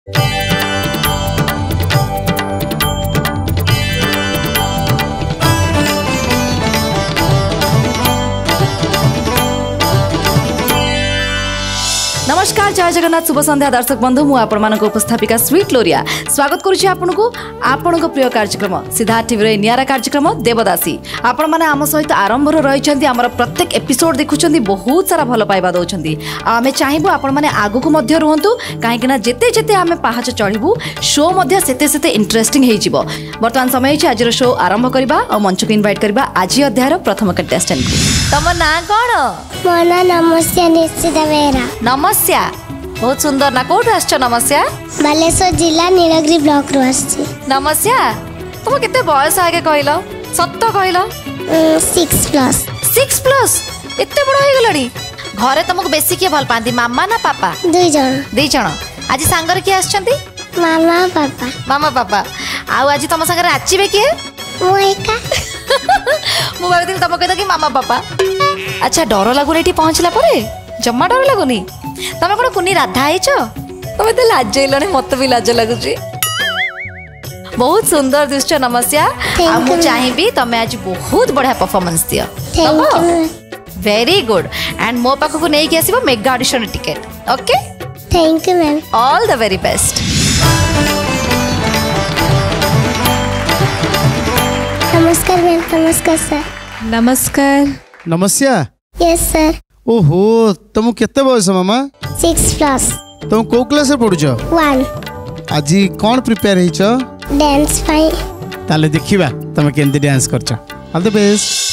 नमस्कार जय जगन्नाथ शुभ संध्या दर्शक बंधु मु आपण उपस्थापिका स्वीट लोरिया स्वागत करुछि आपण प्रिय कार्यक्रम सिद्धार्थ टीवी नियारा कार्यक्रम देवदासी आपण माने आम सहित आरंभ रही आमर प्रत्येक एपिसोड देखुछंती बहुत सारा भल पाइबा दउछंती आमे चाहबो आपण माने आगु को मध्य रहंतु काहेकि जेते जेते आमे पहाच चढ़िबु शो मध्य सेते सेते इंटरेस्टिंग हे जिवो। वर्तमान समय छि आज शो आरंभ करबा और मंच को इनवाइट करबा आज अध्याय प्रथम कंटेस्टेंट तम ना कोन मोना नमस्या निश्चित बेरा नमस्या बहुत सुंदर ना कोठ आछो नमस्या बालेश्वर जिला नीलगिरी ब्लॉक रो आछी नमस्या तुम केते बयस आगे कहलो सत्य कहलो 6+ एते बड़ हो गलड़ी घरे तुमको बेसी के भल पांती मामा ना पापा दुई जण आज सांगर के आछंती मामा पापा आ आज तुम संगे नाचिबे के मो एका मु भाबी तुम कहतो कि मामा पापा अच्छा डर लागुनी एठी पहुंचला परे जम्मा डर लागुनी तमे कोन कुनी राधा आइछ तमे तो लाजैलने मत भी लाज लागुची बहुत सुंदर दृश्य नमस्या आ मु चाहिबी तमे आज बहुत बढ़िया परफॉर्मेंस दियो वेरी गुड एंड मो पाखो को नै के आसीबो mega audition ticket okay thank you ma'am all the very best. नमस्कार मैम नमस्कार सर नमस्कार नमस्या यस सर ओहो तुम केते बयस मामा 6+ तुम को क्लास पढुछ 1 आज कौन प्रिपेयर हिच डांस फाइ ताले देखिबा तुम केंते डांस करछ ऑल द बेस्ट।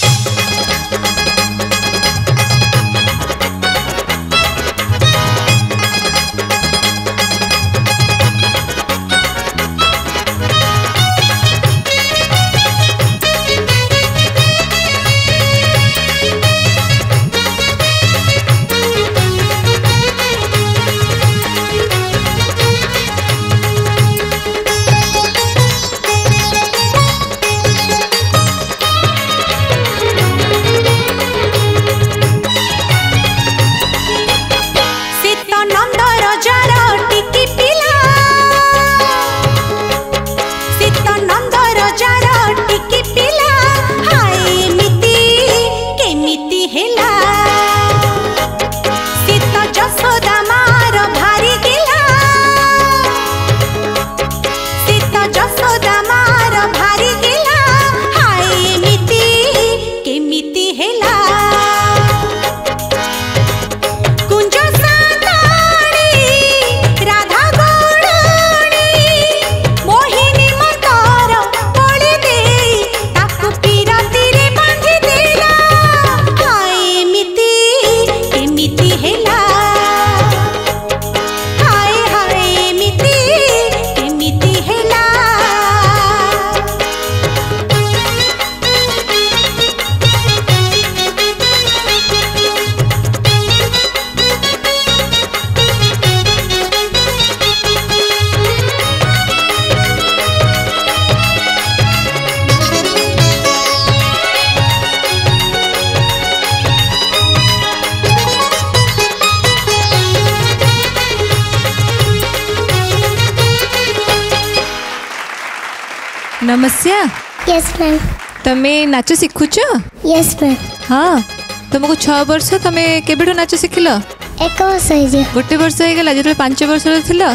नमस्या यस मैम तमे नाच शिखुच यस मैम हाँ तुमको 6 वर्ष तमे केबेठो नाच शिखिल 1 वर्ष हे गोटे वर्ष हो गला जो 5 वर्ष थिला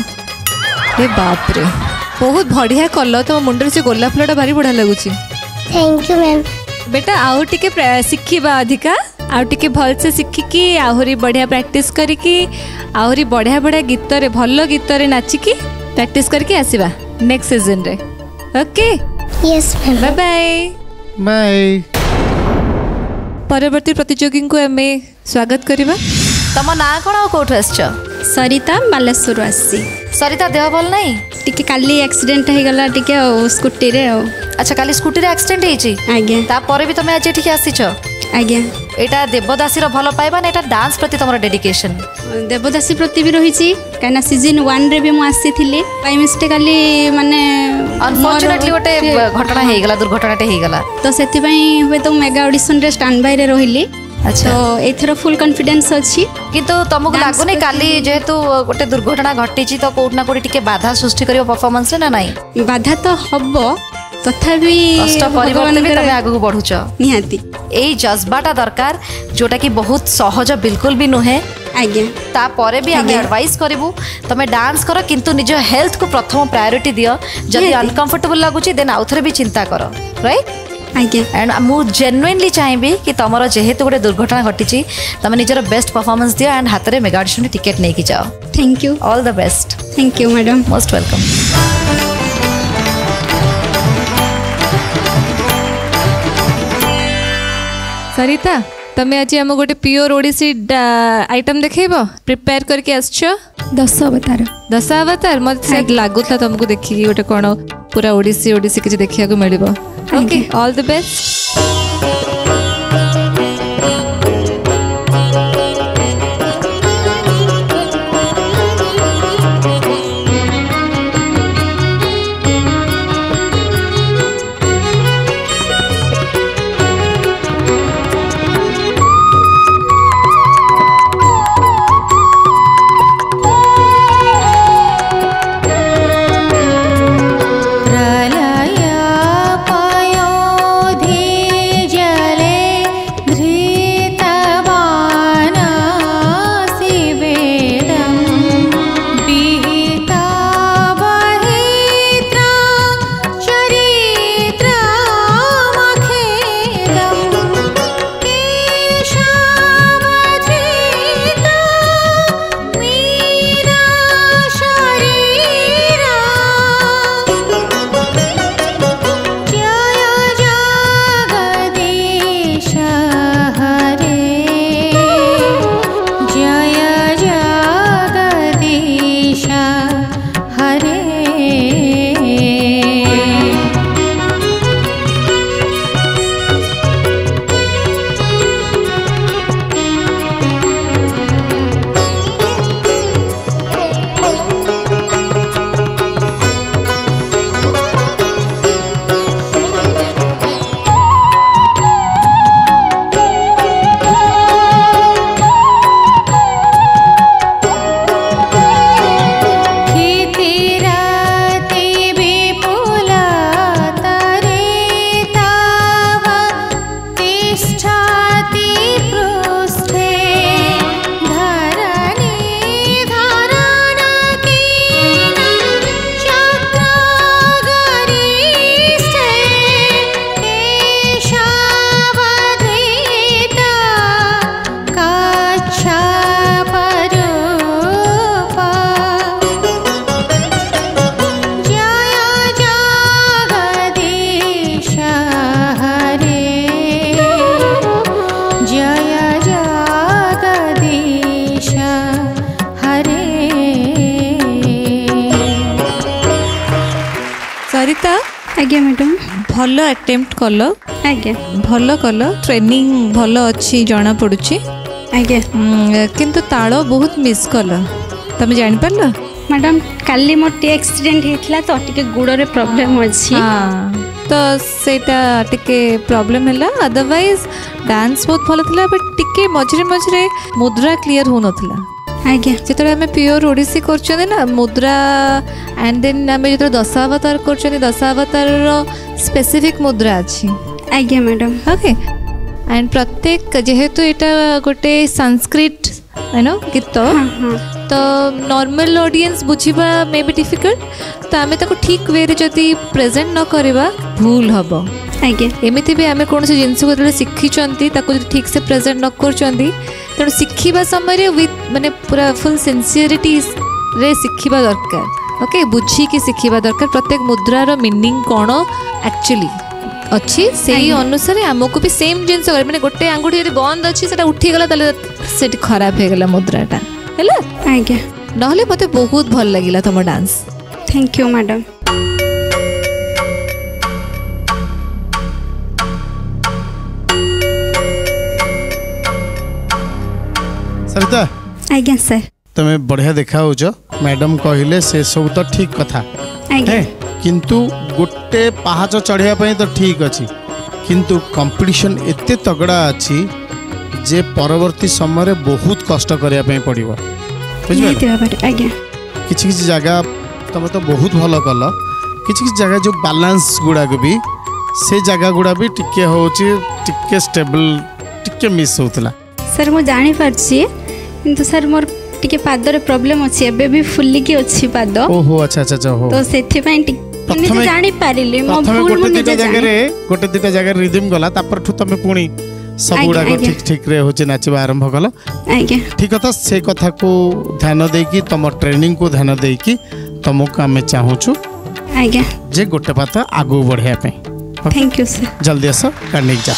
रे बाप रे बहुत बढ़िया कल तुम मुंडर से गोला फुलटा भारी बढ़िया लगुच थैंक यू मैम बेटा आउ टिके शिखिबा अधिका आउ टिके भल से शिखिकी आहुरी बढ़िया प्रैक्टिस करिकी आहुरी बढ़िया बढ़िया गीत रे भल गीत रे नाचिकी प्रैक्टिस करके आसीबा नेक्स्ट सीजन रे okay yes ma'am bye bye bye. परवर्ती प्रतियोगी को हमें स्वागत करिबा तम ना कोन कोठ आछछ सरिता बालेश्वर आसी सरिता देह भल नहीं टिके काली एक्सीडेंट हे गला टिके स्कूटी रे अच्छा काली स्कूटी रे एक्सीडेंट हेची आज्ञा ता परे भी तमे आज एठी आसीछ आज्ञा एटा देवदासी रो भल पाइबा ना एटा डांस प्रति तमरो डेडिकेशन देवदासी प्रति भी रही कहीं सीजन 1 रे भी मु आसी थिले बाय मिस्टेकली माने अनफॉर्चूनेटली गोटे घटना हे गला दुर्घटनाटे हे गला तो सेति पई होय तो मेगा ऑडिशन रे स्टैंड बाय रे रहिली अच्छा। तो एथर फुल कॉन्फिडेंस अछि। किंतु तुमको Dance लागुनी काली जेहेतु गोटे दुर्घटना घटी तो कोट ना कोट टिके बाधा सृष्टि करियो परफॉर्मेंस रे ना नहीं बाधा तो हबो तथापि कष्ट परिवर्तन भी तमे आगु बढ़ुछ निहाती एई जज्बाटा दरकार जोटा कि बहुत सहज बिल्कुल भी नुहे आज्ञा तापर भी आम एडवाइस करूँ तुम डांस कर किंतु निज हेल्थ को प्रथम प्रायोरिटी दियो जदि अनकंफर्टेबल लगुच देन आउ थे भी चिंता कर राइट आज्ञा एंड मु जेन्युइनली चाहिए कि तुम जेहेतु गोटे दुर्घटना घटी तुम निजर बेस्ट परफॉर्मेंस दियो एंड हाथ में मेगा ऑडिशन टिकेट नहीं जाओ thank you all the best thank you madam most welcome Sarita तमे आज आम गोटे प्योर ओडिसी आइटम देखेब प्रिपेयर करके आसछ 10 अवतार 10 अवतार मत लागुला तुमको देखिए गोटे कौन पूरा ओडिसी ओडिसी किसी देखिया को मिलिबो okay all the best Sarita आज्ञा मैडम भल अटेम्प्ट कल आज्ञा भल कल ट्रेनिंग भल अच्छी जना पड़ुची आज्ञा किंतु ताल बहुत मिस कल तुम जान पारल मैडम काली मोर टी एक्सीडेंट हेतला तो टिके गुड़ रे प्रॉब्लम अछि तो सेटा टिके प्रॉब्लम हैला अदरवाइज डांस बहुत भल थिला बट टिके मझरे मझरे मुद्रा क्लियर हो नथला आज्ञा जेतरे हमें प्योर ओडिसी करछने ना मुद्रा एंड देन हमें जेतरे 10 अवतार करछने 10 अवतार रो स्पेसिफिक मुद्रा अछि आज्ञा मैडम ओके एंड प्रत्येक जेहेतु एटा गोटे संस्कृत है नो गीत तो नॉर्मल ऑडियंस बुझिबा मे बी डिफिकल्ट तो आमे ताको ठीक वे रे जदी प्रेजेंट न करबा भूल हबो आज्ञा एमिति भी आमे कोनसे जिंस को शिखी चंती ताको ठीक से प्रेजेंट न कर चंती तेणु शिखिबा समय विथ माने पूरा फुल सिंसियरिटी रे शिखिबा दरकार ओके बुझी कि शिखिबा दरकार प्रत्येक मुद्रार मीनिंग कौन एक्चुअली अच्छी से अनुसार आमको भी सेम जिन मैंने गोटे आंगुठी यदि बंद अच्छी से उठीगला से खराब हो गला मुद्राटा है आज्ञा ना मत बहुत भल लगिला तुम dance thank you madam Sarita आज्ञा सर तुम्हें बढ़िया देखा मैडम कहले से सब तो ठीक कथा आज्ञा किंतु गोटे पहाच चढ़िया तो ठीक अच्छी किंतु कंपटीशन एते तगड़ा अच्छी जे परवर्ती समय बहुत कष्ट करने पड़ो बुझे आज्ञा किसी किसी जगह तुम तो बहुत भल कल किसी किसी जगह जो बालांस गुड़ाक भी से जगह गुड़ा भी टिके टिके स्टेबल टिके मिस होता सर मु जानी पारछि किंतु सर मोर टिके पादरे प्रॉब्लम अछि एबे भी फुल्लिकी अछि पाद ओहो अच्छा अच्छा अच्छा हो तो सेथि पई निजे जानी पारिली मो भूल मु निजे जानी गोटे दुटा जगह रिदम गला तापर ठु तमे पुणी सब गुड़ा ठीक ठीक रे होचे नाचबा आरंभ कल आज्ञा ठीक कथा से कथा को ध्यान देकी तुम ट्रेनिंग को ध्यान देकी तुमको आम चाहूँ आज्ञा जे गोटे पात आगू बढ़िया पे थैंक यू सर जल्दी आस काढ़ जा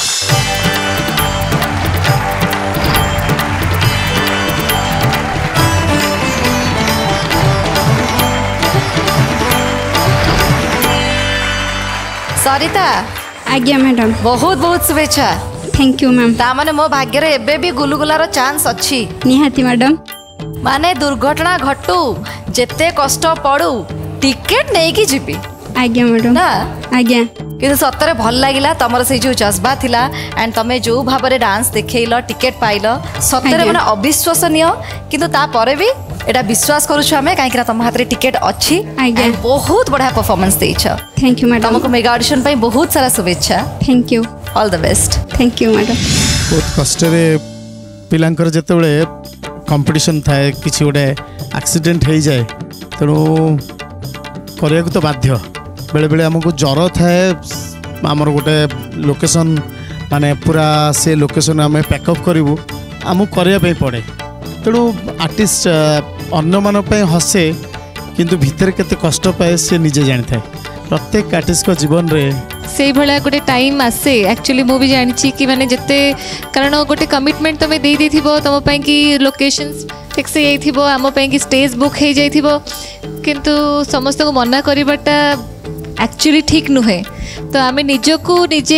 सरिता आज्ञा मैडम बहुत बहुत शुभेच्छा थैंक यू मैम तामाने मो भाग्य रे एबे भी गुलुगुलार चांस अछि निहाती मैडम माने दुर्घटना घटू जेते कष्ट पड़ू टिकेट नहीं की जीपी आज्ञा मैडम ना आज्ञा किंतु सतरे भल लागिला तमर से जो जज्बा थिला एंड तमे जो भाबरे डांस देखैलो टिकेट पाइलो सतरे माने अविश्वसनीय किंतु ता परे भी एटा विश्वास करू छु हमें काहे कि तम हाथ रे टिकेट अछि एंड बहुत बढ़िया परफॉर्मेंस देछ थैंक यू मैडम तुमको मेगा ऑडिशन पई बहुत सारा शुभेच्छा thank you all the best thank you madam बहुत कष्ट रे पिलांकर जेतेबेले कंपटीशन थाए किछि गोटे एक्सीडेंट हो जाए तेणु करिया तो बाध्य बेले बेले हमको ज्वर थाए आमर गोटे लोकेशन माने पूरा से लोकेशन आम पैकअप करूँ आमको करने पड़े तेणु आर्टिस्ट अन्य मान हसे किंतु भितर केते कष्ट पाए से निजे जानी था प्रत्येक आर्टिस्ट को जीवन रे से भाया गोटे टाइम आसे एक्चुअली मु भी जानी कि माने जिते कारण गोटे कमिटमेंट तुम दे दी तुम कि लोकेशंस फिक्स हो आम कि स्टेज बुक हो जाइथिबो किंतु समस्त को मना करवाटा एक्चुअली ठीक नुहे तो आम निजको निजे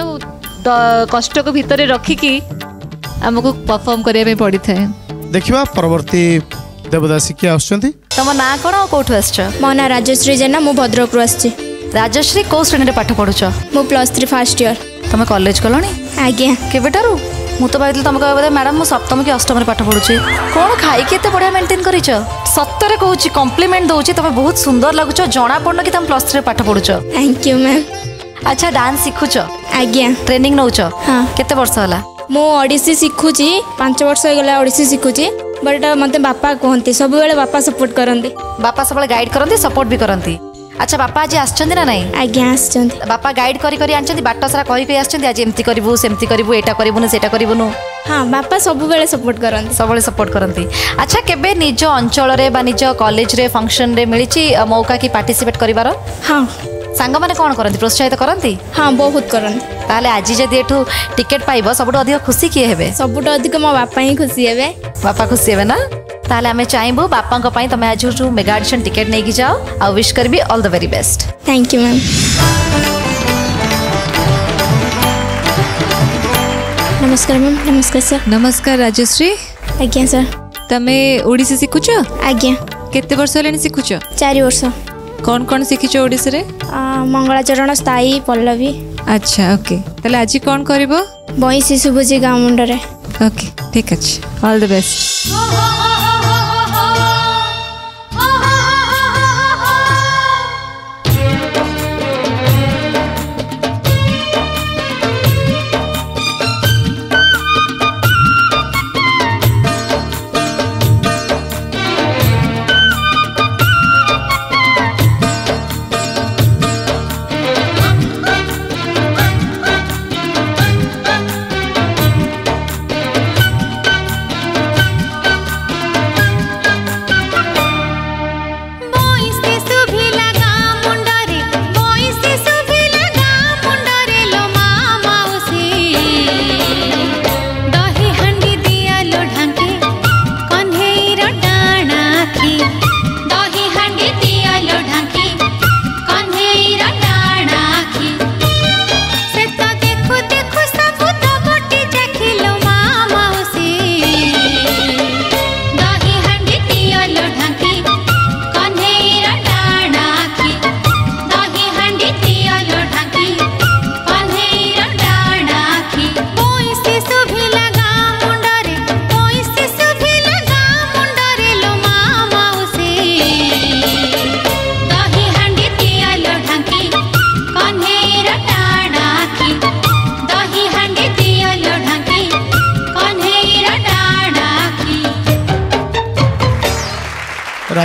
कष्ट को भितर रखिकी आमको परफॉर्म करने पड़ी था देखिबा परवर्ती देवदासी के आछंती तम ना कोन कोठु आछछ मो ना राजश्री जेना मु भद्रक रु आछि राजश्री को श्रेणी रे पाठ पढुछ मु +3 फर्स्ट ईयर तमे कॉलेज कलणी आज्ञा केबेटारू मु तो भाई तुम कह मैडम मु सप्तम कि अष्टम पाठ पढ़ुची कौन खाई के बढ़िया मेंटेन कर सतरे कहूँ कम्प्लीमेंट दूची तुम बहुत सुंदर लगुच जना पड़न कि तुम +3 पाठ पढ़ुच थैंक यू मैम अच्छा डांस शिखुच आज्ञा ट्रेनिंग नौच हाँ केते वर्ष होला मु ओडिसी शिखुची 5 वर्ष हो गला ओडिसी शिखुची बट मते बापा कहते सब बेले बापा सपोर्ट करते बापा सब गाइड करते सपोर्ट भी करती अच्छा बापा आज आछंती ना नहीं आज्ञा आछंती बापा गाइड करी करी आछंती बाट सारा कहि कहि आछंती आज एमती करिवु सेमती करिवु एटा करिवुनु सेटा करिवुनु हाँ बापा सब बेले सपोर्ट करते सब बेले सपोर्ट करती अच्छा केबे निज अंचल रे बा निज कॉलेज रे फंक्शन रे मिलिची मौका की पार्टिसिपेट करिवार हाँ सांग माने कोन करंती प्रोत्साहित करंती हाँ बहुत करते ताले आज जदि एठू टिकेट पाइबो सबटो अधिक खुशी किए हेबे सबटो अधिक मो बापा ही खुशी हेबे बापा खुशी हेबे ना ताले आमे चाहबो बापा को पई तमे आज मेगा ऑडिशन टिकेट नै कि जाओ आ विश करबी all the very best thank you ma'am नमस्कार मैम नमस्कार सर नमस्कार राजश्री आज्ञा सर तमे ओडिसी शिखुच आज्ञा केते वर्ष हेलानी शिखुच 4 वर्ष कौन कौन शिखिच ओडिसी रे मंगलाचरण स्थायी पल्लवी अच्छा ओके ताले आज कौन करिवो बई शिशु भोजी गाँव मुंडरे ओके ठीक अच्छे ऑल द बेस्ट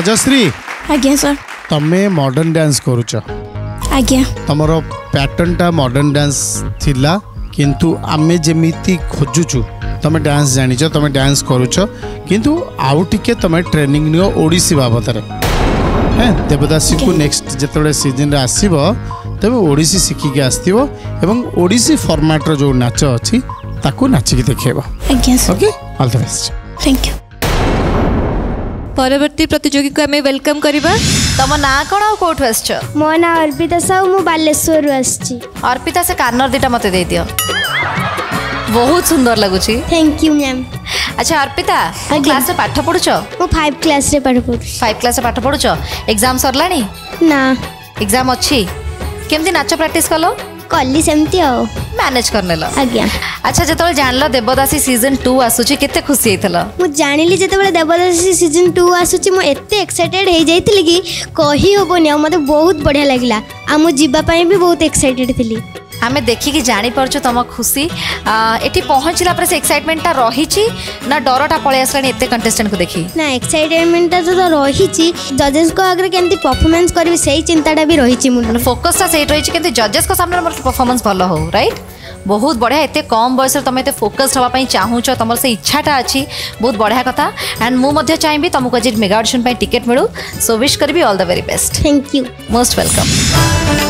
राजश्री आज्ञा सर तमे मॉडर्न डांस करूच आज्ञा तमर पैटर्न टा मॉडर्न डांस थिला किंतु आमे जेमिति खोजुचु तमे डांस जानिच तमे डांस करूच किंतु आउ टिके तमे ट्रेनिंग नियो ओडिसी बाबतरे हैं देवदासी को नेक्स्ट जेतबे सीजन रे आसीबो तबे ओडिसी सिखिके आस्तिबो एवं ओडिसी फॉर्मेट रो जो नाच अछि ताको नाचिके देखेबो आज्ञा sir okay all the best thank you परवर्ती प्रतियोगी को आमे वेलकम करिबा तम ना कौन आ कौट आसछ मो ना अर्पिता साहू मु बालेश्वर आछि अर्पिता से कार्नर दीटा मते दे दियो बहुत सुंदर लगुची थैंक यू मैम अच्छा अर्पिता क्लास रे पाठ पढुछ मु 5 क्लास रे पढ पढ 5 क्लास रे पाठ पढुछ एग्जाम सरलानी ना एग्जाम अच्छी केमती नाच प्रैक्टिस कलो कल्ली सेमती आ मैनेज करनेला आज्ञा अच्छा जेतबे जानलो देवदासी सीजन 2 आसुची केते खुशी हेतला मु जानिली जेतेबेले देवदासी सीजन 2 आसुची मु एते एक्साइटेड हे जाइतिली कि कहि होबोनी आ मते बहुत बढ़िया लागिला आ मु जिबा पई भी बहुत एक्साइटेड थिली आमे देखिकी जानी परछु तम खुशी एठी पहुंचला पर से एक्साइटमेंट रही ना डरटा पळे आसलानी एते कंटेस्टेंट को देखी ना एक्साइटमेंट तो रही जजेस को आगे केमती परफॉर्मेंस करबी सही चिंताटा भी रही मुंड फोकस ता सेट रही केमती जजेस को सामने मोर परफॉर्मेंस भलो हो राइट बहुत बढ़िया एते कम बयस तुम एते फोकस हवा पई चाहूच तुम से इच्छाटा अच्छी बहुत बढ़िया कथा एंड मु मध्य चाहिए तुमको आज मेगा ऑडिशन पई टिकट मिलू सो विश करबी all the very best thank you most welcome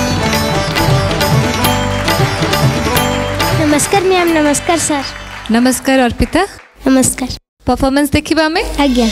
नमस्कार मैम नमस्कार सर नमस्कार अर्पिता नमस्कार परफॉर्मेंस देखिबा हमें आज्ञा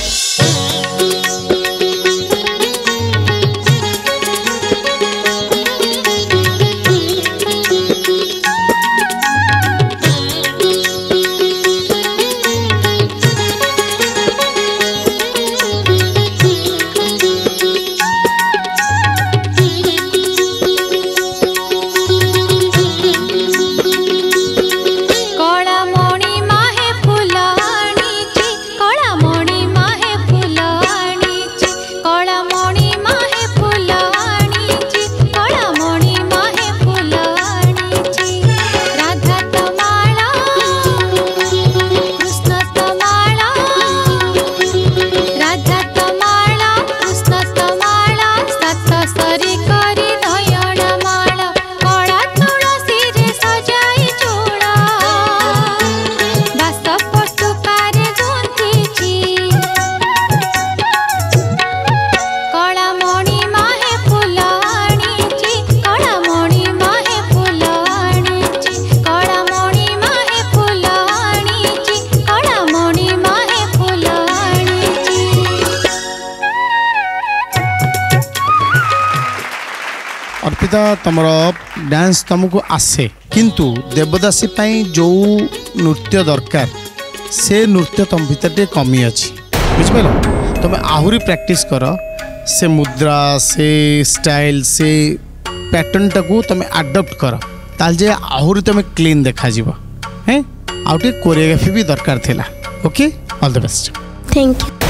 अर्पिता तुम डांस तुमको आसे किंतु देवदासी पाई जो नृत्य दरकार से नृत्य तुम भीतर टे कमी अच्छी बुझिपार तुम आहरी प्रैक्टिस कर से मुद्रा से स्टाइल से पैटर्न टाकू तुम आडप्ट कर ताल आहरी तुम क्लीन देखा हैं आउटे कोरियोग्राफी भी दरकार थिला okay all the best thank you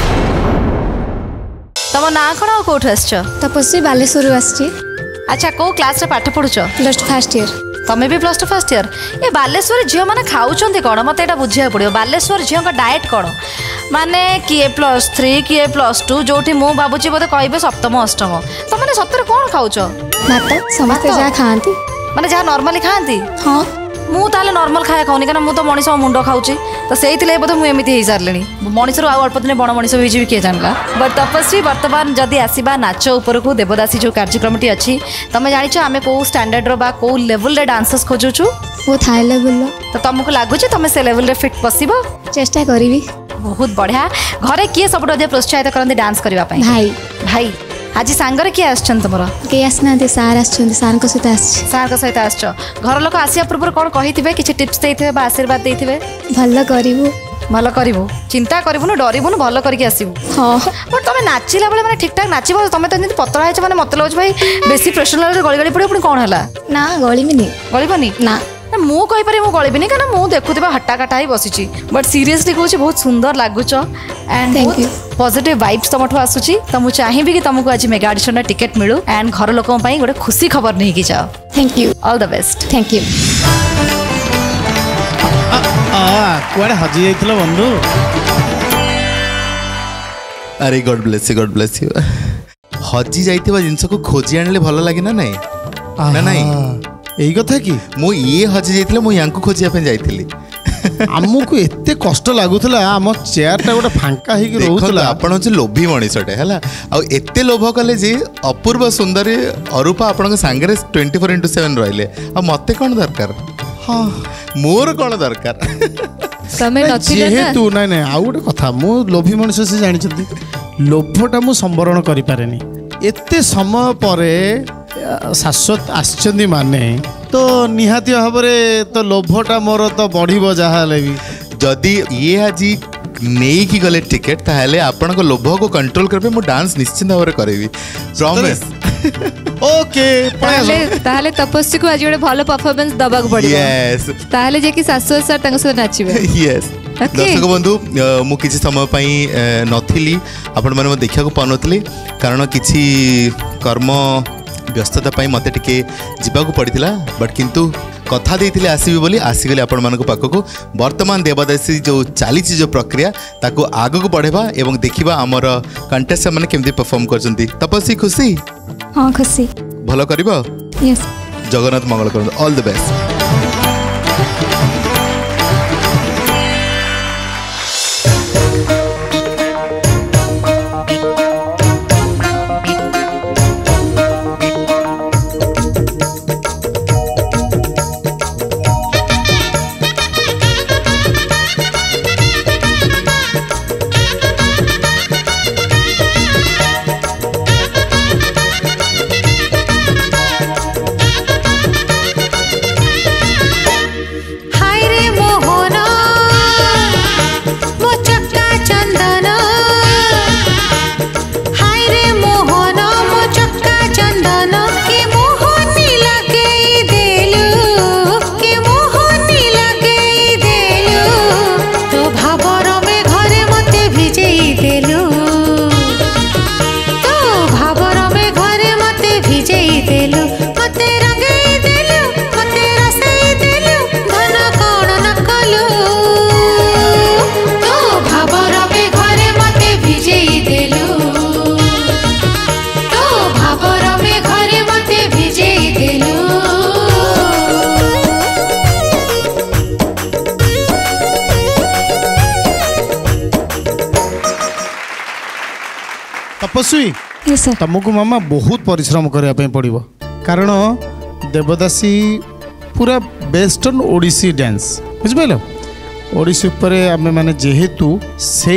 तम ना कौन आ कौट आसछ तपस्वी बालेश्वर आछि अच्छा को क्लास रे पाठ पढुछ प्लस टू फर्स्ट ईयर तमे भी प्लस टू फर्स्ट ईयर ये बालेश्वर झील मैंने खाऊँ कौन मत यहाँ बुझा पड़ो बालेश्वर झील का डाएट कौन माने किए +3 किए +2 जो मुझे भावुँ बोधे कहे सप्तम अष्टम तो मैंने सतर कौन खाऊच भात समस्त जहाँ खाती माने जहाँ नॉर्मली खाती हाँ मु ताले नॉर्मल खाया खाऊनी कारण मु तो मनीष मुंड खाऊची तो से बोधे मुझे एमती हो सारे मनीष अल्प दिन बड़ मनीष हो किए जानला बट तपस्वी बर्तमान जदि आसवा नाच उपरकू देवदासी जो कार्यक्रमटी अच्छी तुम जाच आम कौ स्टैंडर्ड बा कौ लेवल रे डांसर्स खोजुचु बहुत हाई लेवल तो तुमको लगुच तुम से लेवल रे फिट पशिब चेष्टा करी बहुत बढ़िया घरे किए सब प्रोत्साहित करते डांस करने भाई भाई आज सांगरे किए आछन तुमरा के आसना सार आछन सार को सहित आछ सार को सहित आछ घर लोक आसिया पूर्व कौन कही किसी टिप्स देइथिबे बा आशीर्वाद देइथिबे भल करिवु भल करिवु चिंता करिवुनु डरिवुनु भल करके आसीबु हां बट तुम नाचिला बेले माने ठीक ठाक नाचिबो तुम तो जंती पतला है माने मत लगुच भाई बेसी प्रेशर लेवल गली गली पड़े पुणी कौन हला ना गलिबिनी गलिबनी ना मु कहि पारे मु गलिबिनी कारण मु देखुथिबा हट्टा कटा ही बसिची बट सीरियसली कहूँ बहुत सुंदर लगुच and Thank you. Positive vibes तुम आसूची तो मुझे चाहिए कि तुमको आज मेगा ऑडिशन टिकट मिलू एंड घर लोक गोटे खुशी खबर नहीं कि जाओ thank you all the best thank you कुआड़े हजि जाइथिल बंधु अरे गॉड ब्लेस यू हजी जाइथिबा जिंस को खोजी आनले भल लागे ना नहीं ना नहीं एई कथा कि मु ये हजी जाइथिले मु यांको खोजिया पे जाइथिली आमको एते कष्ट लागुला आम चेयर टा गोटे फांका ही रोला आपण जे लोभी मनीषटे है आ एते लोभ कले जे अपूर्व सुंदरी अरूपा आपण सांगे 24/7 रहिले आ मते कौन दरकार हाँ मोर कौन दरकार जेहेतु नाई नाई आउ गोटे कथा मु लोभी मनुष्य से जानी लोभटा मु संवरण करि पारेनी एते समय परे शाश्वत आश्चंदी माने तो निहाती भावरे तो लोभटा मोर तो बढ़िबो जाहाले भी जदि ये आज नहीं की गले टिकेट ताहले आपण को लोभ को कंट्रोल करबे मु डांस निश्चित भाव करेबी प्रॉमिस ओके ताहले तपस्वी को आज गोटे भलो परफॉर्मेंस दबाक पड़िबो यस ताहले जे कि शाश्वत सर तंग से नाचिबे यस दर्शक बंधु मु किछि समय पई नथिली आपण माने देखा को पानथली कारण किछि कर्म व्यस्तता पाई मते टिके जीवाकू पड़िथिला बट किंतु कथा देइथिले आसीबी बोली आसीगले आपण मानको पाखको वर्तमान देवदासी जो चली जो प्रक्रिया ताको आगो को बढ़ेबा एवं देखिबा हमर कंटेस्टेंट माने केमती परफॉर्म करजंती तपस्वी खुशी हां खुशी भलो करबो यस जगन्नाथ मंगल करन all the best Tapaswi yes sir तुमको मामा बहुत परिश्रम करने पड़ो कारण देवदासी पूरा बेस्ट ऑन ओडिसी डांस बुझिपाल ओडिसी उपर आम मैंने जेहेतु से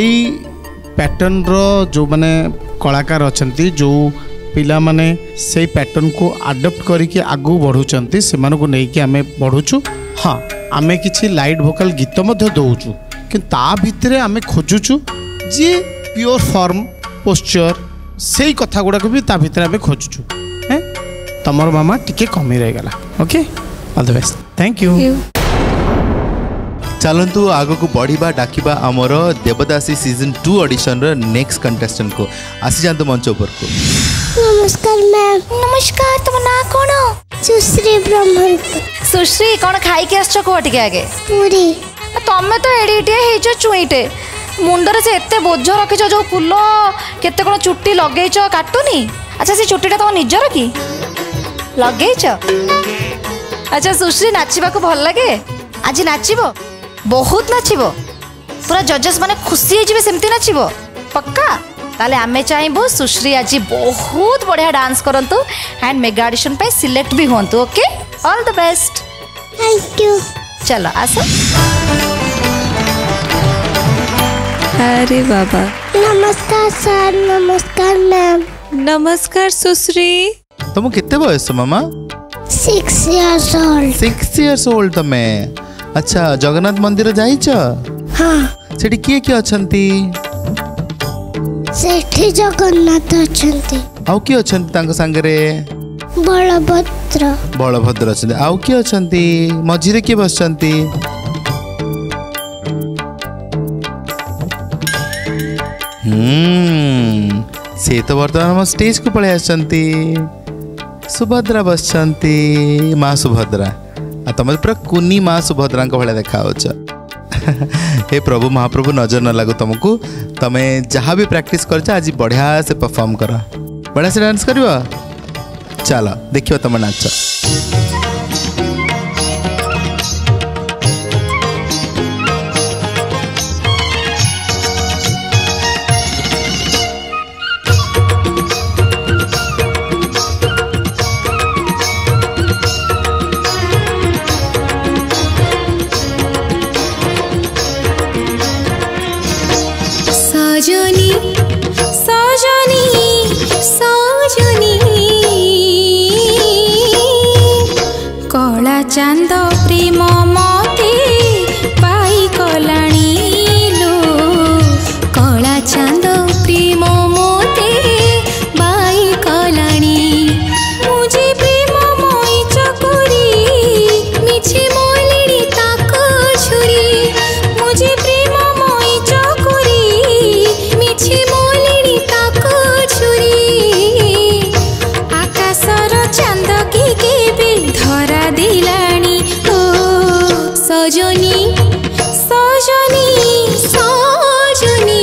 पैटर्न रो जो माने कलाकार अच्छा जो पिला माने से पैटर्न को अडप्ट करके आगू बढ़ुंट से नहीं आम बढ़ुचु हाँ आम कि लाइट भोकाल गीत दौचु कि भितर आम खोजुचु जी प्योर फॉर्म पोस्चर से कथा गुड़ाक भी ता भितर आम खोजुचु तमर मामा टिके कमी रहीगला okay all the best thank you चलतु आग को बढ़िबा डाकिबा आमर देवदासी सीजन 2 ऑडिशन रो नेक्स्ट कंटेस्टेंट को आसी जानतो मंच ऊपर को नमस्कार मैम नमस्कार तुम ना कौन सुश्री ब्रह्मण सुश्री कौन खाई के आसछ को टिके आगे पूरी तमे तो एडिटे हेजो चुईटे मुंडरे से एते बोझ रखिछ जो फुल केते कोन चुट्टी लगेइछ काटुनी अच्छा से चुट्टीटा तुम निजर की लगेइछ अच्छा सुश्री नाचिबा को भल लागे आज नाचिबो बहुत नाचिबो पूरा जजेस माने खुशी हे जिवे सेमती नाचिबो पक्का ताले आमे चाहबो सुश्री आज बहुत बढ़िया डांस करंतु एंड मेगा ऑडिशन पे सिलेक्ट भी होंतु okay all the best thank you चलो आसो अरे बाबा नमस्कार सर नमस्कार मैम नमस्कार सुश्री तुम कितने बयस मामा 6 years old 6 years old तमे अच्छा जगन्नाथ मंदिर जाइछ हाँ सेठी किए किए अछंती सेठी जगन्नाथ अछंती आउ किए अछंती तांको संगरे बलभद्र अछंती आउ किए अछंती मझिरे किए बसचंती से तो वर्तमान हम स्टेज को पड़े आसचंती सुभद्रा बसचंती माँ सुभद्रा आ तुम पूरा कुनी माँ सुभद्रा भाया देखा हे प्रभु महाप्रभु नजर न लागू तुमको तमें जहाँ भी प्रैक्टिस कर आज बढ़िया से परफॉर्म कर बढ़िया से डांस कर चलो देखियो तुम नाच चांद प्रेम मते पाई कलाणी लो कला चांद प्रेम मते पाई कलाणी मुझे प्रेम मोई चकोरी मिछे मोलिनी ताको छुरी मुझे प्रेम मोई चकोरी मिछे मोलिनी ताको छुरी आकाशर चांद के केबे धरा दिलानी ओ सजनी सजनी सजनी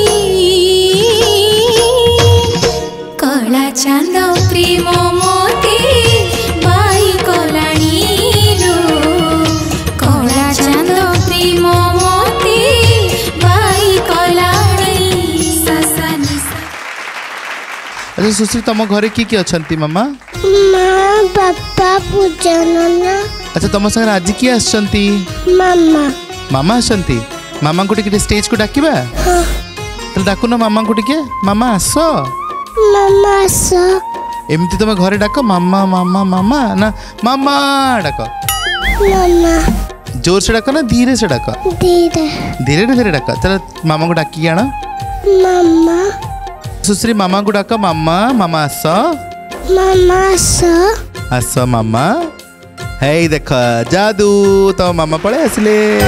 कला चांद प्रेम मते बाई कलाणी लो कला चांद प्रेम मते बाई कलाणी ससनी। अच्छा सुश्री तुम घरे किए अच्छा मामा माँ बापा पूजा नाना अच्छा तुम संगे आज किए आसछंती मामा मामा आसछंती मामा को टिके स्टेज को डाकिबा तो डाकु ना मामा को टिके मामा आस मामा आस एमती तुम घरे डाक मामा मामा मामा ना मामा डाक मामा जोर से डाक ना धीरे से डाक धीरे धीरे धीरे डाक चल मामा को डाकी आना मामा सुश्री मामा को डाक मामा मामा आस मामा आस मामा हे देख जादू तो मामा पड़े आसिले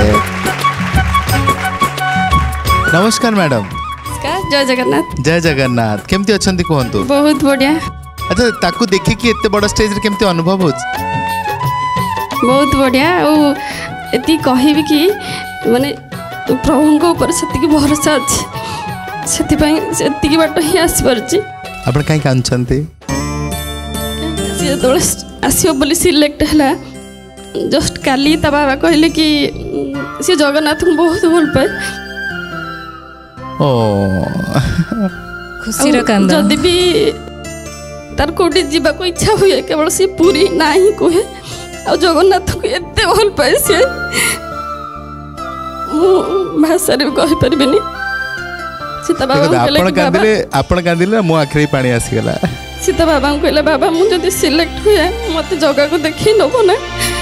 नमस्कार मैडम जय जगन्नाथ जय जगन्नाथ केमती अछंती कहंतु बहुत बढ़िया अच्छा ताकू देखि कि एते बड़ स्टेज रे केमती अनुभव होछ बहुत बढ़िया एति कहबी कि माने प्रभु ऊपर सेतिकी भरोसा अछि सेतिकी बाट ही आसी परछि आपण काई कांचंती से तोले आसियो बोली सिलेक्ट हला जस्ट काली ता बाबा कहले कि से जगन्नाथ को बहुत भल पाए ओ खुशीर कांद जदि भी तार कोठी जीवा को इच्छा हुए केवल से पूरी नाही कहे आ जगन्नाथ को एते भल पाए से मु भाषा रे कहि परबेनी सीता बाबा आपण कांदिले मो आखरी पानी आसी गला सीता बाबा को कहला बाबा मु जदि सिलेक्ट हुए मत जगह को देखी नबो ना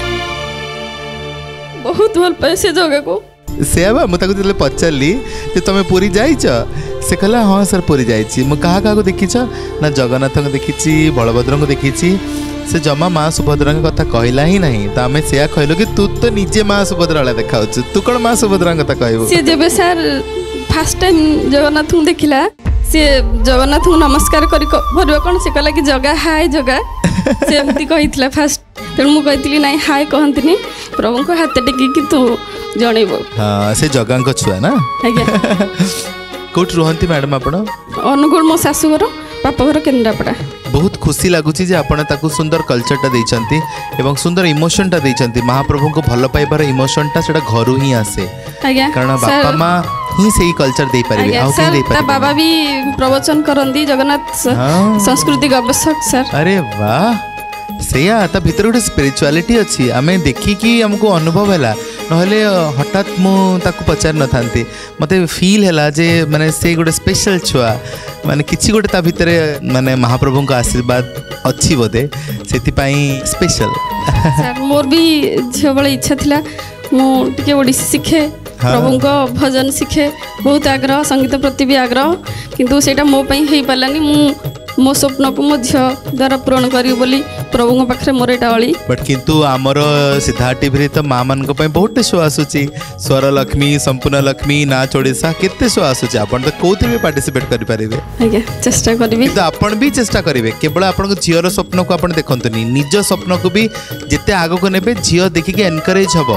बहुत भल पाए से जगह को से बा मु ताको जले पचारली जे तमे पूरी जाइछ से कहला हां सर पूरी जाइछि मु कहा कहा को देखिछ ना जगन्नाथ को देखिछि बलभद्र को देखिछि से जमा माँ सुभद्रा के कथा कहला ही नहीं तो आमे सेया कहलो कि तू तो निजे माँ सुभद्रा वाला देखाउछ तू कोन माँ सुभद्रा कथा कहबो से जेबे सर फर्स्ट टाइम जगन्नाथ को देखिला से जगन्नाथ को नमस्कार करी भरवा कौन से कहला कि जगा हाय जगा से एमती कहितला फर्स्ट तेणु मु कहितली नाही हाय कहंतनी प्रभु को हाथ टेकी कि तू जणेबो हां से जगा को छुआ ना आज्ञा कोट रहंती मैडम आपण अनुगुण मो सासु घर बापा घर केन्द्रापड़ा बहुत खुशी लगुची जे आपण ताकू सुंदर कल्चरटा देइचंती एवं सुंदर इमोशनटा देइचंती महाप्रभु को भल पाइबार इमोशनटा सेटा घरु ही आसे आज्ञा कारण बापा माँ ही सही कल्चर दे परिबे आ के दे परिबे बाबा भी प्रवचन करंदी जगन्नाथ संस्कृति गवेषक सर अरे वाह सेया ता भीतर गोटे स्पिरिचुआलिटी अच्छी आमे देखी कि हमको अनुभव हैला नहले हठात मु ताकू पचार न थांती मते फील हैला जे माने से गोटे स्पेशल छुआ माने किछि गोटे ता भीतर माने महाप्रभु का आशीर्वाद अच्छी बोधे सेति पई स्पेशल सर मोर भी झियो बळे इच्छा थिला मु टिके ओडिसी सिखे प्रभु को भजन सिखे बहुत आग्रह संगीत प्रति भी आग्रह किंतु सेटा मो पई हेई पालानी मु मो स्वप्न को मध्य द्वारा पूरण करी बोली प्रभु पाखे मोर एटा अली बट किंतु आमर सिद्धार्थ टीवी तो माँ मान बहुत शो आसूची स्वर लक्ष्मी संपूर्ण लक्ष्मी नाच ओडिशा केते शो आसूची आपण तो कोथि भी पार्टिसिपेट करि परिबे आज्ञा चेष्टा करबी तो आपण भी चेष्टा करिवे केवल आपण को झियर स्वप्न को आपण देखंतनी निज स्वप्न को भी जेते आगो को नेबे झियो देखि के एनकरेज हबो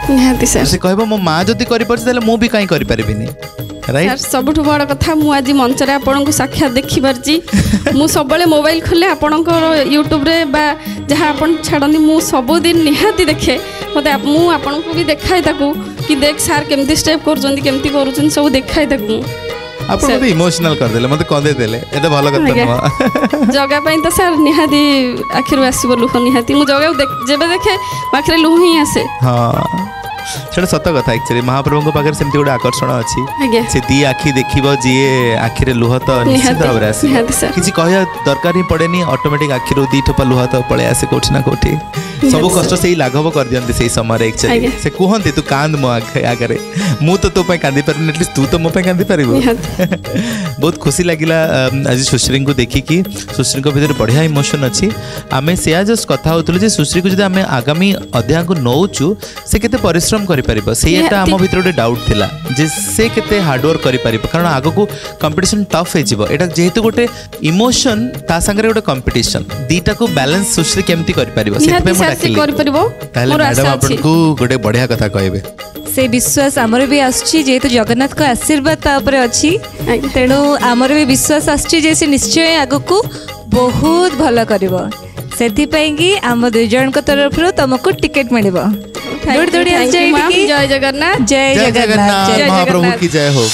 निहाती सर से कहबो मो माँ जदि करि परछि ताले मु भी काई करि परिबिनी राइट सर सबुठ बड़ कथा मु आज मंच रे आपन को साक्षात देखि पारछि मु सबले मोबाइल खोले आपन को यूट्यूब रे बा जहाँ आपन छाड़नी मु सब दिन निहाती देखे मते मु आपन को भी देखाय ताकू कि देख सर केमती स्टेप करजोंदी केमती करूछन सब देखाय ताकू आप मते इमोशनल कर देले मते कंदे देले एते भलो कथा जगह पई तो सर निहाती आखिर आसीबो लुह निहाती मु जगह जेबे देखे आखिर लुह ही आसे हां सेटा सत कथा एक्चुअली महाप्रभु पाखे सेमती गोटे आकर्षण अच्छी से दी आखि देखिबो जी आखिरे लुह तो निश्चित भाव रे आसी किछि कहया दरकार ही पड़ेनी ऑटोमेटिक आखिरो दी ठोपा लुह तो पळे आसे कोठी ना कोठी सब कष्ट से लाघव कर दियंती से समय एक्चुअली से कहंती तू कांद मो आगरे मु तो पय कांदी परनी एटलीस्ट तू तो मो पय कांदी परिबो बहुत खुशी लागिला आज सुश्री को देखि कि सुश्री को भीतर बढ़िया इमोशन अच्छी आमे से जस्ट कथा होतलु जे सुश्री को जदि आमे आगामी अध्याय को नौचु से केते परिश्रम करि परिबो सेटा हम भीतर गोटे डाउट थिला जे से केते हार्ड वर्क करि परिबो कारण आगो को कंपटीशन टफ हे जिवो एटा जेहेतु गोटे इमोशन ता संगे गोटे कंपटीशन दीटा को बैलेंस सुश्री केमती करि परिबो सेते पे करि परिबो ताले मैडम आपन को गोटे बढ़िया कथा कहबे से विश्वास आमर भी आछी जेहेतु जगन्नाथ को आशीर्वाद ता ऊपर अछि तेणु आमर भी विश्वास आछी जे से निश्चय आगो को बहुत भलो करबो सेथि पई कि हम दुई जन को तरफ रो तुमको टिकट मिलबो दौड़ दौड़ी आ जाए जय जगन्नाथ जय जगन्नाथ महाप्रभु की जय हो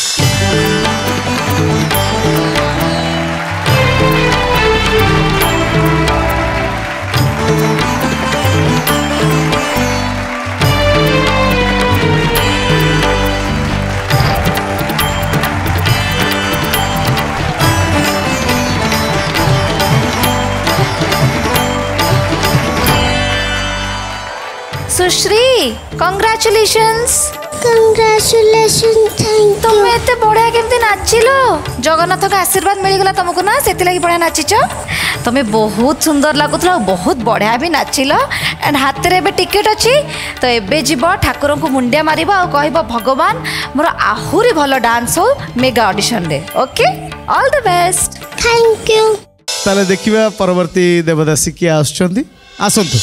सुश्री कंग्रेचुलेशंस कंग्रेचुलेशन थैंक तुम एते बढ़िया केमती नाचिलो जगन्नाथ का आशीर्वाद मिल गला तुमको ना सेति लागि बढ़िया नाचिछ तुम बहुत सुंदर लागुतला बहुत बढ़िया भी नाचिलो एंड हाथ रे बे टिकट अछि तो एबे जीव ठाकुर को मुंडिया मारिबो आ कहबो भगवान मोर आहुरी भलो डांस हो मेगा ऑडिशन रे okay all the best thank you ताले देखिबा परवर्ती देवदासी की आछंती आसंतु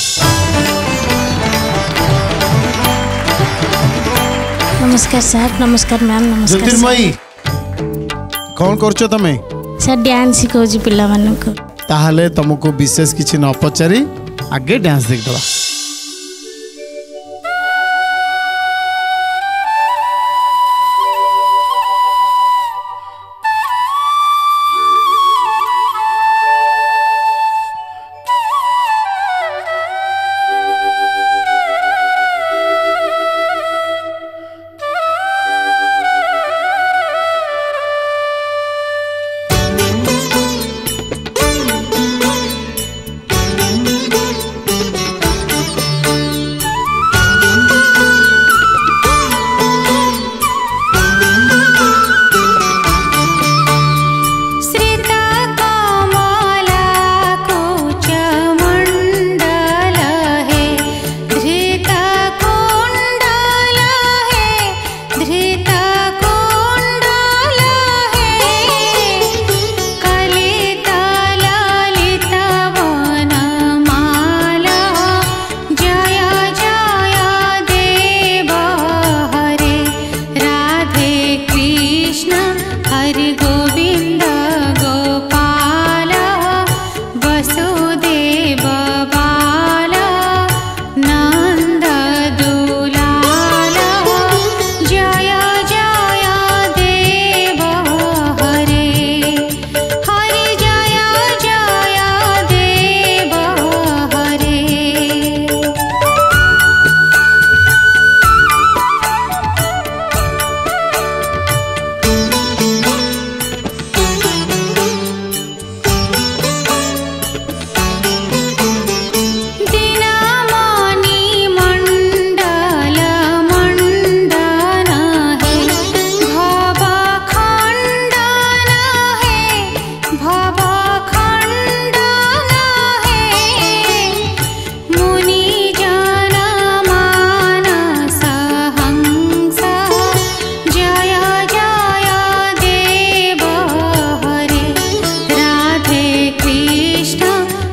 नमस्कार सर नमस्कार मैम नमस्कार ज्योतिर्मयी कौन करछो तमे सर डांस सिखाउछी पिला मानको ताहले तुमको विशेष किछि न पचारी आगे डांस देख दवा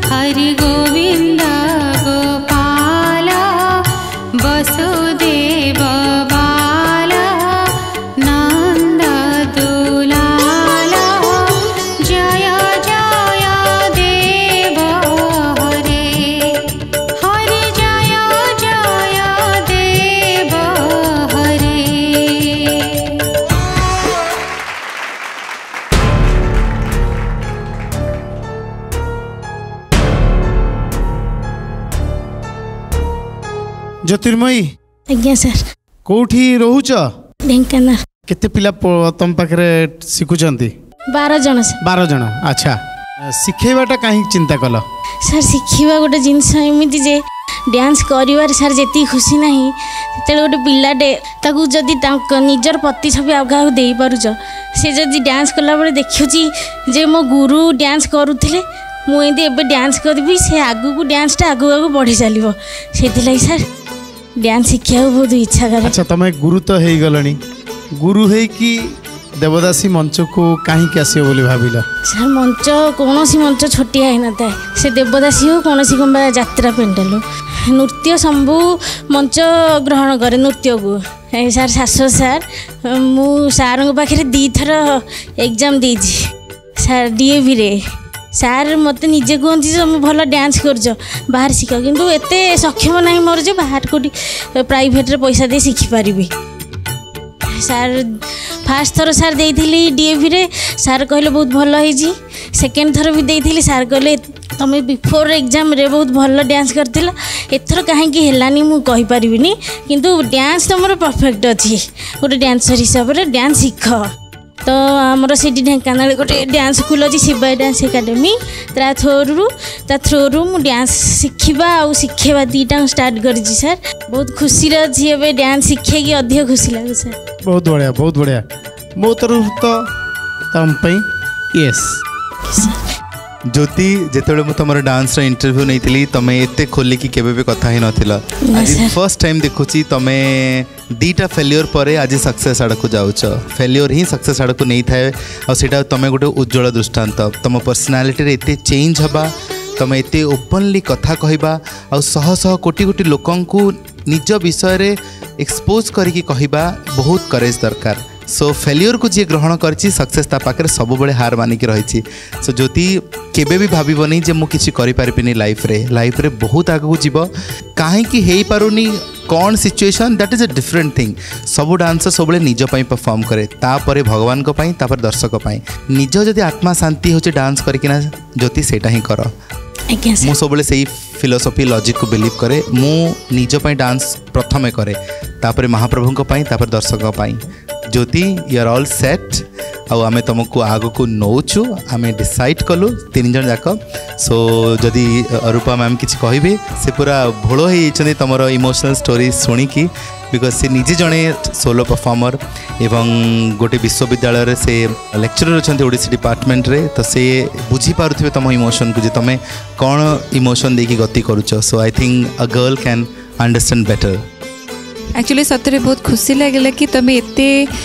वसुदेव ज्योतिर्मयी आज्ञा सर कोठी रोहुच ढेंकानाल केते पिला तुम पाखरे शिखुचंती 12 जन सर 12 जन अच्छा शिखेबाटा कहीं चिंता कल सर शिखा गोटे जिनस एमती जे डांस कर सर जी खुशी ना से गोटे पिलाटे ताकू जदि निजर प्रतिछवि आउ क्या दे पारुच से जदि डांस कला बेले देखुची जे मो गुरु डांस करुले मुझे एवं डांस करी से आगू डांसटा आगू आगू बढ़ी चलो से सर डांस शिखा बहुत इच्छा कर अच्छा तुम गुरु तो हो गलनी गुरु है कि देवदासी मंच को कहीं आसो बोली भाविल सर मंच कौन सी मंच छोटिया ही न था से देवदासी हो कौन सी कम यात्रा पेंडाल हो नृत्य शंभु मंच ग्रहण करे नृत्य को सर शाश्वत सर मु सार पाखे 2 थर एग्जाम दे सर डीएवी रे सार मत निजे कहती तुम भल डांस कर बाहर शिख किंतु एते सक्षम ना मोर जो बाहर कोटी प्राइवेट पैसा दे शिखिपारि सार फास्ट थर सार देइथिली डीएवी रे सार कहले बहुत भल होइजी सेकेंड थर भी देइथिली सार कहले तुम बिफोर एग्जाम रे बहुत भल डांस करथिला एथर कहीं हेलानी मु कहि परिबिनी किंतु डांस तुमर परफेक्ट अछि गोटे डांसर हिसाब रे डांस शिख तो आमर से ढेंकानाल गोटे डांस स्कूल अच्छी शिवा डांस एकाडेमी ता थ्रोरु मु डांस शिखा आ शिखेबा 2टा स्टार्ट कर सर बहुत खुशी अच्छी एवं डांस शिखे अधिक खुशी लगे सर बहुत बढ़िया मो तरफ तो तुम यस ज्योति जिते मुझे तुम डांस इंटरव्यू नहीं थी तुम एत खोलिकी केवे कथा ही नाला आज फर्स्ट टाइम देखुची तुम 2टा फेल्योर पर आज सक्सेस आड़ को जाऊच फेल्योर ही सक्सेस आड़ को नहीं थाए आटा तुम गोटे उज्जवल दृष्टांत तुम पर्सनालीटी एत चेंज हवा तुम एत ओपनली कथा कहवा आ शह शह कोटी कोटी लोकं को निज विषय एक्सपोज करके कहवा बहुत करेज दरकार सो फेल्योर को जी ग्रहण करछि सक्सेस ता पाखे सब बड़े हार मानिक रही सो ज्योति केबे भी भाबनी जे मु किछि करि पारिबिनी लाइफ रे बहुत आगु जीव काहेकि हेई पारुनी कौन situation that is a different thing सब डांसर सब निज पई परफॉर्म करे तापर भगवान को पई तापर दर्शक पई निज जदि आत्मा शांति होचे डांस करकिना ज्योति सेटा ही कर मु सब से फिलोसफी लॉजिक को बिलीव करे मु निज पई डांस प्रथमे करे तापर महाप्रभु को पई तापर दर्शक पई Jyoti you are all set आम तुमको आग को नौचु आम डिसाइड कलु 3 जन जाक सो जदि अरूपा मैम किसी कहे से पूरा भोल होती तुम इमोशनल स्टोरी शुणिकी बिकज से निजे जड़े सोलो परफॉर्मर एवं गोटे विश्वविद्यालय से लेक्चरर अच्छा ओडिसी डिपार्टमेंट रे तो से बुझी पारुथिबे तुम इमोशन को जे तुम कौन इमोशन देकी गति करुच so I think a girl can understand better actually सतरे बहुत खुशी लगे कि तुम एत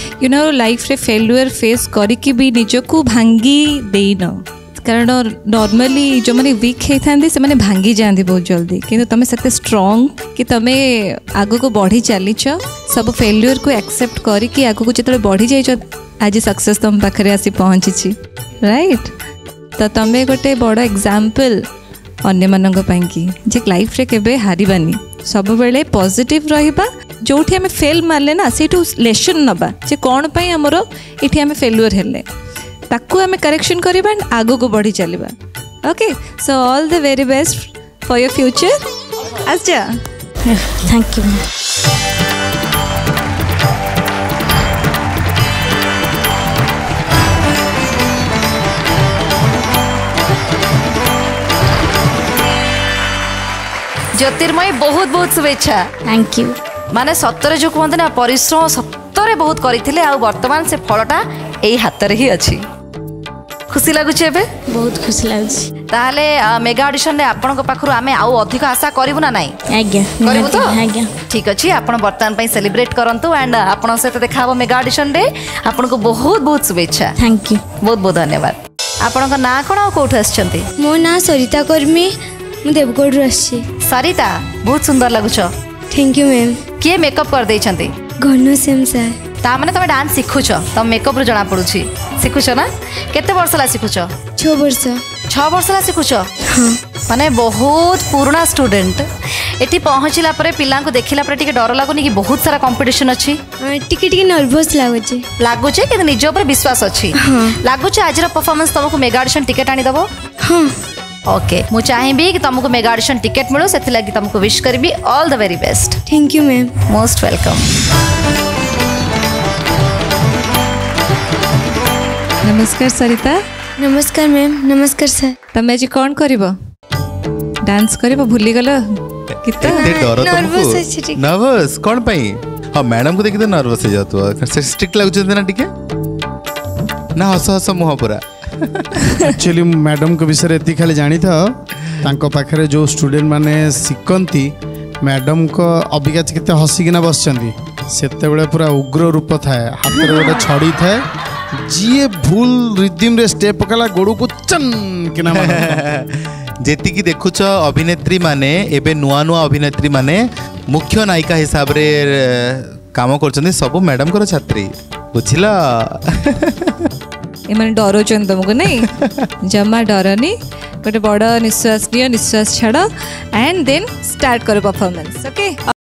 लाइफ रे फेल्युअर फेस करके भी निजको भांगी देन कारण नॉर्मली जो मैंने वीक होता से भांगी जाती बहुत जल्दी किंतु तुम से स्ट्रॉन्ग कि तुम आग को बढ़ी चलीच सब फेल्युअर को एक्सेप्ट करके आग को जो बढ़ी जाइछ आज सक्सेस तुम पाखे आसी पहुँची राइट तो तुम गोटे बड़ एग्जाम्पल अन्य मानक कि जे लाइफ रे केबे हारिबानी सब बेले पॉजिटिव रहिबा जोठी हमें फेल मारले ना सेठू लेसन नबा जे कौन पाई हमर एठी हमें फेल्युअर हेले ताकू हमें करेक्शन करबा आगो को बढ़ी चलबा okay so all the very best for your future अच्छा थैंक यू ज्योतिर्मयी बहुत बहुत शुभेच्छा थैंक यू माने सत्तरे जो कहते ना परिश्रम सत्तरे बहुत करते आ वर्तमान से फलटा यही हाथ में ही अच्छी खुशी लगुच बहुत खुशी लगुच ताहले मेगा ऑडिशन रे आपन पाखरु आमे आउ अधिक आशा करिवु ना नाही आज्ञा करिवु तो आज्ञा ठीक अछि आपन वर्तमान पई सेलिब्रेट करंतु एंड आपन सहित देखाबो मेगा ऑडिशन रे आपन को बहुत बहुत शुभेच्छा थैंक यू बहुत बहुत धन्यवाद आपन का ना कोन आ कोठ आछंती मो ना सरिता कर्मी मु देवगढ़ रु आछि सरिता बहुत सुंदर लगुछ थैंक यू मैम के मेकअप कर देछंती घनश्याम सर ता माने तमे डांस सिखुछ तम मेकअप रु जणा पडुछि सिखुछ ना केते वर्ष ला सिखुछ 6 वर्ष 6 वर्ष ला सिखुछ हाँ माने बहुत पुराना स्टूडेंट एटी पहुँचला परे पिला को देखिला परे टिके डर लागुनी कि बहुत सारा कंपटीशन अछि टिके टिके नर्वस लागुचे कि निज ऊपर विश्वास अछि हाँ लागुचे आज परफॉर्मेंस तुमको मेगा ऑडिशन टिकट आनी दबो हाँ ओके मु चाहिए कि तुमको मेगा ऑडिशन टिकट मिलो से लगी तुमको विश करबी all the very best. Thank you ma'am. Most welcome. नमस्कार सरिता। नमस्कार मैम। नमस्कार सर। तमे आज कौन करिवो? डांस करिवो भूली गलो कित नर्वस कौन पाई? हाँ मैडम को देखी तो नर्वस हो जातो से स्ट्रिक्ट लागुचंदी ना टिके ना हस हस मुह पूरा। एक्चुअली मैडम को विषय एति खाली जानी था तांको पाखरे जो स्टूडेंट माने सिकंती मैडम को अबिका केते हसिकिना बसचंदी सेते बेले पूरा उग्र रूप थाए हाथ रे गोटे छड़ी थाए जी भूल रिदिम रे स्टेप पकला गोड़ू को चन किना जेति की देखुच अभिनेत्री माने एबे नुआ नुआ अभिनेत्री माने मुख्य नायिका हिसाब रे काम करछन्ती सब मैडम को छात्री बुझिला। ए माने डरो चन तुमको नहीं जम्मा डरनी गोटे बड़ निश्वास लियो निश्वास छाड़ एंड देन स्टार्ट करो परफॉर्मेंस। ओके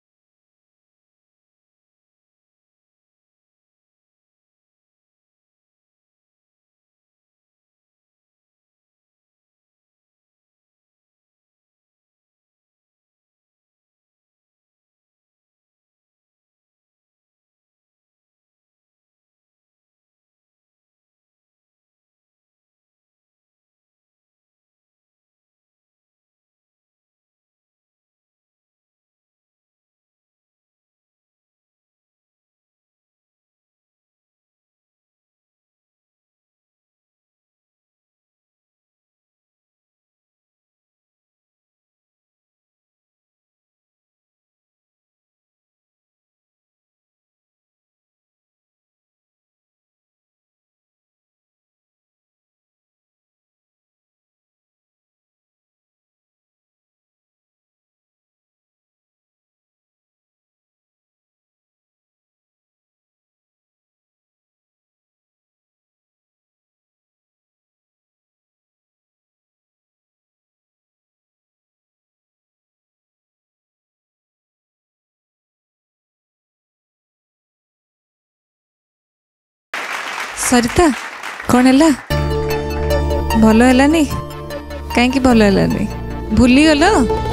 सरिता कौन है भल है कहीं भल है भूली गल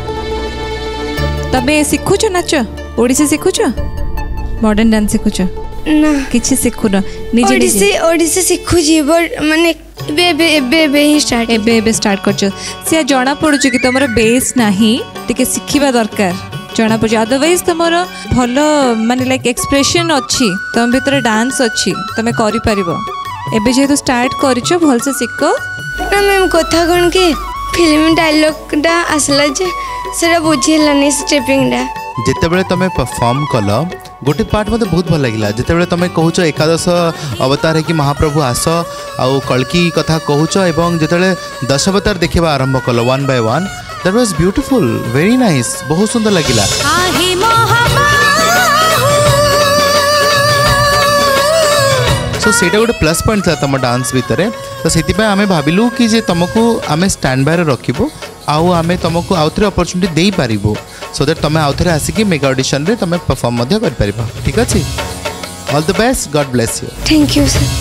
तबे शिखुच नाच ओडिसी शिखुच मॉडर्न डांस शिखुच ना किछि शिखुन निजे ओडिसी शिखुजी माने एबे ही स्टार्ट एबे स्टार्ट करछ से जणा पड़ुछ कि तमरो बेस नाही टिके शिखिबा दरकार जना पड़े अदरवाइज तुम भल माने लाइक एक्सप्रेशन अच्छी तुम भीतर डांस अच्छी तुम करें जेहेतु स्टार्ट कर भल से शिख ना मैम कथा कौन कि फिल्म डायलॉग आसला से बुझेलानी स्टेपिंग जितेबले तुम परफॉर्म कल गोटे पार्ट मत बहुत भल लगे जितेबले तुम कहूच एकादश अवतार है कि महाप्रभु आस आउ कल्की कथा कहूच एवं जितेबले 10 अवतार देखा आरंभ कल 1 by 1 that was beautiful very nice बहुत सुंदर लगिला। सो सेटा गोटे प्लस पॉइंट था तुम डांस भितर तो से आम भाविलु कि जे तुमको आम स्टैंड बाय रखिबो आउ आम तुमको आउ थे अपॉर्चुनिटी दे पारिबो सो दैट तुम आउ थे आसिक मेगा ऑडिशन रे तुम परफॉर्म मध्य कर पारिबो। ठीक अछि all the best god bless you. Thank you sir.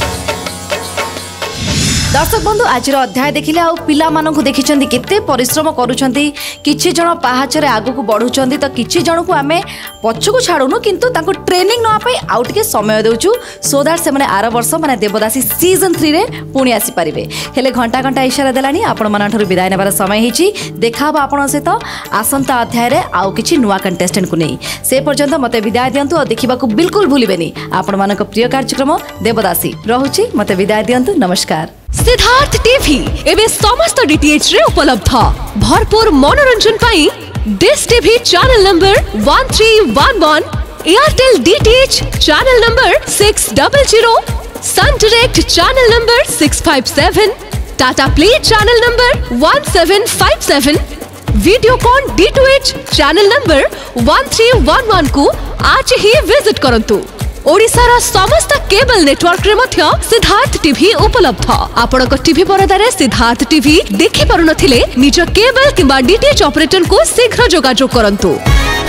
दर्शक बंधु आज अध्याय देखिले आ पिला मानकु देखिछंती केते परिश्रम करूछंती किछि जण पाहाचरे आगु को बढ़ुछंती तो किछि जण को आमे पछकु छाडुनु किंतु तांको ट्रेनिंग न पाई आउट के समय देउछु सो दैट से माने आर वर्ष माने देवदासी सीजन 3 रे पुणी आसी परिबे। हेले घंटा घंटा इशारा देलानी आपण मानठरु विदाय नेबार समय हिची देखाबा आपण सहित आसंता अध्याय रे आउ किछि नुवा कंटेस्टेंट को नै से पर्यंत मते विदाय दियंतु और देखिबा को बिल्कुल भूलिबेनी आपण मानक प्रिय कार्यक्रम देवदासी रहूची मते विदाय दियंतु नमस्कार। सिद्धार्थ टीवी एवं समस्त डीटीएच रे उपलब्ध भरपूर मनोरंजन पाई dish TV channel number 1311 Airtel DTH channel number 600 Sun Direct channel number 657 Tata Play channel number 1757 Videocon D2H channel number 1311 को आज ही विजिट करंतु। ओडिशार समस्त केबल नेटवर्क रे मध्य सिद्धार्थ टीवी उपलब्ध आपणक टीवी परदारे सिद्धार्थ टीवी देखि पारुनथिले निज केबल किंबा डीटीएच ऑपरेटर को शीघ्र जोगाजोग करंतु।